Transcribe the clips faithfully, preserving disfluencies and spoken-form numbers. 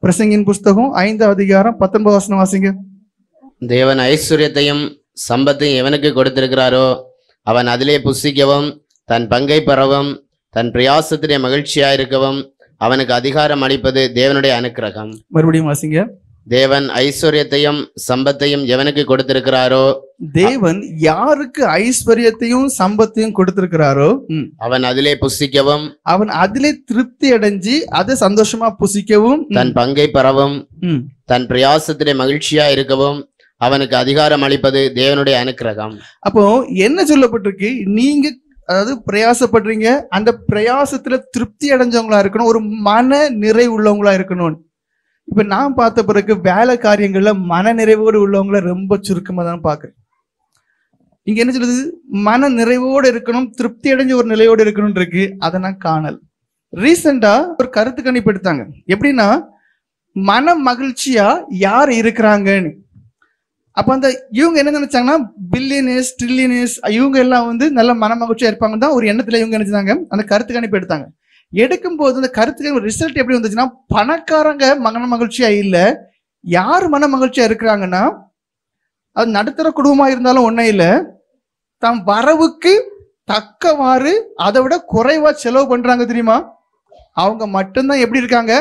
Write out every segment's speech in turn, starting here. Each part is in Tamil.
பிரசங்கின் புஸ்தகம் ஐந்தாம் அதிகாரம் பத்தொன்பது வசனம் வாசிங்க. தேவன் ஐஸ்வர்யத்தையும் சம்பத்தையும் எவனுக்கு கொடுத்திருக்கிறாரோ அவன் அதிலே புசிக்கவும் தன் பங்கை பெறவும் தன் பிரயாசத்திலே மகிழ்ச்சியாயிருக்கவும் அவனுக்கு அதிகாரம் அளிப்பது தேவனுடைய அனுக்கிரகம். மறுபடியும் வாசிங்க. தேவன் ஐஸ்வர்யத்தையும் சம்பத்தையும் எவனுக்கு கொடுத்திருக்கிறாரோ தேவன் யாருக்கு ஐஸ்வர்யத்தையும் சம்பத்தையும் கொடுத்திருக்கிறாரோ அவன் அதிலே புசிக்கவும் அவன் அதிலே திருப்தி அடைஞ்சு அதை சந்தோஷமா புசிக்கவும் தன் பங்கை பெறவும் தன் பிரயாசத்திலே மகிழ்ச்சியா இருக்கவும் அவனுக்கு அதிகாரம் அளிப்பது தேவனுடைய அனுக்கிரகம். அப்போ என்ன சொல்லப்பட்டிருக்கு? நீங்க அதாவது பிரயாசப்படுறீங்க, அந்த பிரயாசத்துல திருப்தி அடைஞ்சவங்களா இருக்கணும், ஒரு மன நிறைவு உள்ளவங்களா இருக்கணும். இப்ப நான் பார்த்த பிறகு வேலை காரியங்கள்ல மன நிறைவோடு உள்ளவங்கள ரொம்ப சுருக்கமா தான் பாக்குறேன். இங்க என்ன சொல்லுது? மன நிறைவோடு இருக்கணும், திருப்தி அடைஞ்ச ஒரு நிலையோடு இருக்கணும் இருக்கு. அதை நான் காணல். ரீசெண்டா ஒரு கருத்து கணிப்பு எடுத்தாங்க. எப்படின்னா, மன மகிழ்ச்சியா யார் இருக்கிறாங்கன்னு. அப்ப அந்த இவங்க என்ன நினைச்சாங்கன்னா, பில்லியனர்ஸ் ட்ரில்லியனர்ஸ் இவங்க எல்லாம் வந்து நல்ல மன மகிழ்ச்சியா இருப்பாங்க தான் ஒரு எண்ணத்துல இவங்க நினைச்சாங்க. அந்த கருத்து கணிப்பு எடுத்தாங்க. எடுக்கும் போது அந்த கருத்துக்கு ரிசல்ட் எப்படி வந்துச்சுன்னா, பணக்காரங்க மன மகிழ்ச்சியா இல்ல, யார் மன மகிழ்ச்சியா இருக்கிறாங்கன்னா, அது நடுத்தர குடும்பமா இருந்தாலும் ஒன்னும் இல்லை, தம் வரவுக்கு தக்கவாறு அதை விட குறைவா செலவு பண்றாங்க தெரியுமா, அவங்க மட்டும்தான் எப்படி இருக்காங்க?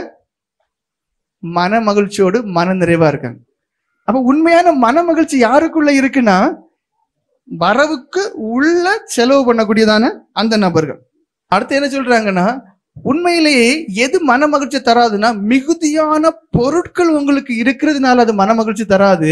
மன மகிழ்ச்சியோடு மன நிறைவா இருக்காங்க. அப்ப உண்மையான மன மகிழ்ச்சி யாருக்குள்ள இருக்குன்னா, வரவுக்கு உள்ள செலவு பண்ணக்கூடியதான அந்த நபர்கள். அடுத்து என்ன சொல்றாங்கன்னா, உண்மையிலேயே எது மன மகிழ்ச்சி தராதுன்னா, மிகுதியான பொருட்கள் உங்களுக்கு இருக்கிறதுனால அது மன மகிழ்ச்சி தராது.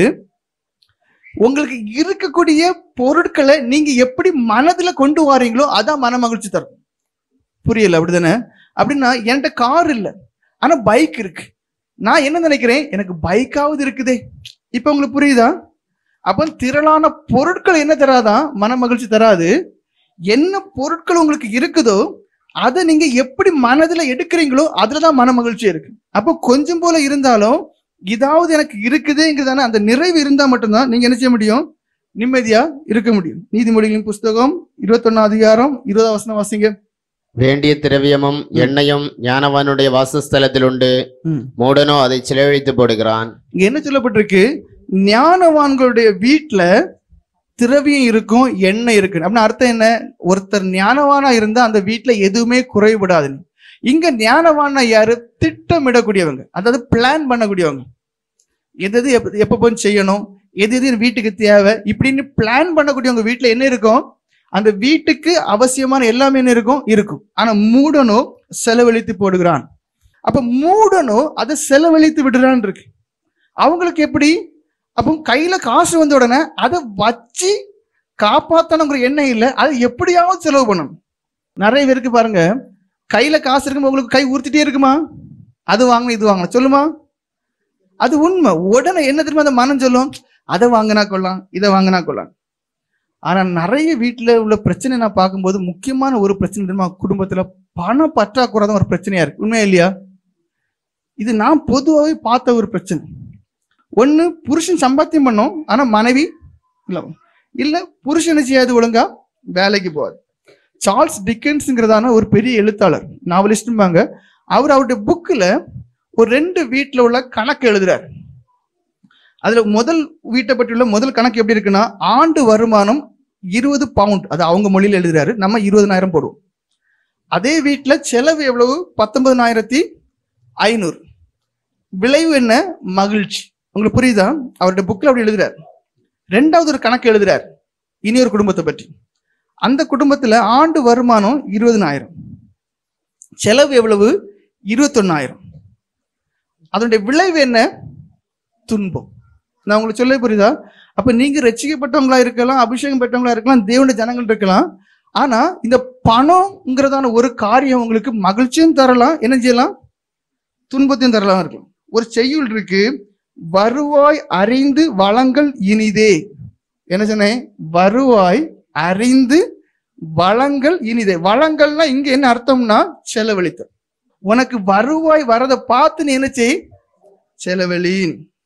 உங்களுக்கு இருக்கக்கூடிய பொருட்களை நீங்க எப்படி மனதுல கொண்டு வாரீங்களோ அதான் மன மகிழ்ச்சி தரும். புரியல அப்படிதானே? அப்படின்னா என்கிட்ட கார் இல்லை, ஆனா பைக் இருக்கு. நான் என்ன நினைக்கிறேன், எனக்கு பைக்காவது இருக்குதே. இப்ப உங்களுக்கு புரியுதா? அப்ப திரளான பொருட்கள் என்ன தராதான் மன மகிழ்ச்சி தராது. என்ன பொருட்கள் உங்களுக்கு இருக்குதோ அதை நீங்க எப்படி மனதுல எடுக்கிறீங்களோ அதுலதான் மன மகிழ்ச்சி இருக்கு. அப்போ கொஞ்சம் போல இருந்தாலும் இதாவது எனக்கு இருக்குதுங்கிறதான அந்த நிறைவு இருந்தா மட்டும்தான் நீங்க என்ன செய்ய முடியும்? நிம்மதியா இருக்க முடியும். நீதிமொழிகளின் புஸ்தகம் இருபத்தி ஒன்னாம் அதிகாரம் இருபதாம் வசனம் வாசிங்க. வேண்டிய திரவியமும் எண்ணெயும் ஞானவானுடைய வாசஸ்தலத்தில் உண்டு, மூடனோ அதை செலவழித்து போடுகிறான். இங்க என்ன சொல்லப்பட்டிருக்கு? ஞானவான்களுடைய வீட்டுல திரவியம் இருக்கும், எண்ணெய் இருக்கு. அப்படின்னு அர்த்தம் என்ன? ஒருத்தர் ஞானவானா இருந்தா அந்த வீட்டுல எதுவுமே குறைபடாது. இங்க ஞானவானா யாரு? திட்டமிடக்கூடியவங்க, அதாவது பிளான் பண்ணக்கூடியவங்க. எது எது எப்ப போய் செய்யணும், எது எது வீட்டுக்கு தேவை, இப்படின்னு பிளான் பண்ணக்கூடியவங்க வீட்டுல என்ன இருக்கும்? அந்த வீட்டுக்கு அவசியமான எல்லாமே என்ன இருக்கும்? இருக்கும். ஆனா மூடனோ செலவழித்து போடுகிறான். அப்ப மூடனோ அதை செலவழித்து விடுறான் இருக்கு. அவங்களுக்கு எப்படி? அப்போ கையில காசு வந்த உடனே அதை வச்சு காப்பாத்தணுங்கிற எண்ணம் இல்லை, அது எப்படியாவது செலவு பண்ணணும். நிறைய பேருக்கு பாருங்க, கையில காசு இருக்கும், உங்களுக்கு கை ஊர்த்திட்டே இருக்குமா, அது வாங்கணும் இது வாங்கணும் சொல்லுமா? அது உண்மை. உடனே என்ன தெரியுமா அந்த மனம் சொல்லும்? அதை வாங்கினா கொள்ளலாம், இதை வாங்கினா கொள்ளலாம். ஆனா நிறைய வீட்டுல உள்ள பிரச்சனை நான் பார்க்கும்போது முக்கியமான ஒரு பிரச்சனை தெரியுமா? குடும்பத்துல பண பற்றாக்குறை தான் ஒரு பிரச்சனையா இருக்கு. உண்மையா இல்லையா? இது நான் பொதுவாகவே பார்த்த ஒரு பிரச்சனை. ஒண்ணு, புருஷன் சம்பாத்தியம் பண்ணும், ஆனா மனைவி இல்ல இல்ல புருஷனை செய்யாது, ஒழுங்கா வேலைக்கு போகாது. சார்ல்ஸ் டிக்கன்ஸ்ங்கிறதான ஒரு பெரிய எழுத்தாளர், நாவலிஸ்ட்பாங்க. அவர் அவருடைய புக்கில் ஒரு ரெண்டு வீட்டில் உள்ள கணக்கு எழுதுறாரு. அதுல முதல் வீட்டை பற்றியுள்ள முதல் கணக்கு எப்படி இருக்குன்னா, ஆண்டு வருமானம் இருபது பவுண்ட், அது அவங்க மொழியில் எழுதுறாரு, நம்ம இருபதனாயிரம் போடுவோம். அதே வீட்டுல செலவு எவ்வளவு? பத்தொன்பதாயிரத்தி ஐநூறு. விளைவு என்ன? மகிழ்ச்சி. உங்களுக்கு புரியுதா? அவருடைய புக்கில் அப்படி எழுதுறாரு. ரெண்டாவது ஒரு கணக்கு எழுதுறாரு இனி ஒரு குடும்பத்தை பற்றி. அந்த குடும்பத்துல ஆண்டு வருமானம் இருபதனாயிரம், செலவு எவ்வளவு? இருபத்தொன்னாயிரம். அதனுடைய விளைவு என்ன? துன்பம். நான் உங்களுக்கு சொல்ல புரியுதா? அப்ப நீங்க ரட்சிக்கப்பட்டவங்களா இருக்கலாம், அபிஷேகம் பெற்றவங்களா இருக்கலாம், தேவனுடைய ஜனங்கள் இருக்கலாம். ஆனா இந்த பணம்ங்கிறதான ஒரு காரியம் உங்களுக்கு மகிழ்ச்சியும் தரலாம், என்ன செய்யலாம்? துன்பத்தையும் தரலாம் இருக்கலாம். ஒரு செய்யுள் இருக்கு, வருவாய் அறிந்து வளங்கள் இனிதே. என்ன சொன்னேன்? வருவாய் அறிந்து வளங்கள் இனிதே. வளங்கள்னா இங்க என்ன அர்த்தம்னா செலவழித்த. உனக்கு வருவாய் வரதை பார்த்து நீ என்ன செய்? செலவழி.